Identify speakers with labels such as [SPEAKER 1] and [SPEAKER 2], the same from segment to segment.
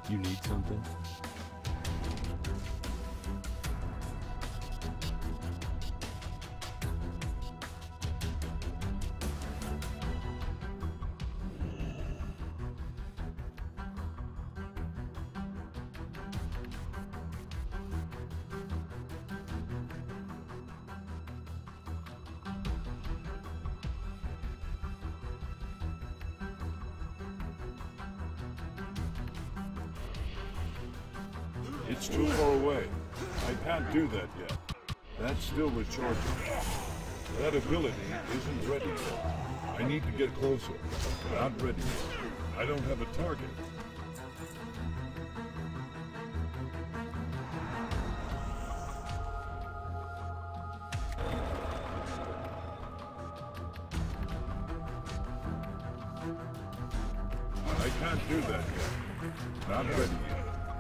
[SPEAKER 1] You need something?
[SPEAKER 2] It's too far away. I can't do that yet. That's still recharging. That ability isn't ready yet. I need to get closer. Not ready yet. I don't have a target. I can't do that yet. Not ready yet.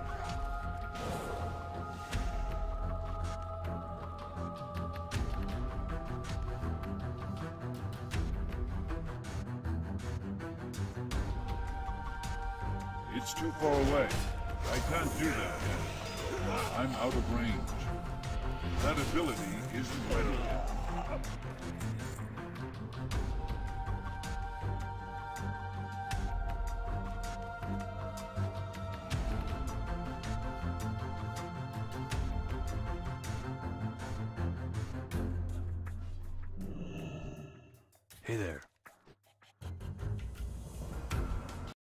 [SPEAKER 2] It's too far away. I can't do that yet. I'm out of range. That ability isn't ready yet.
[SPEAKER 1] Hey there.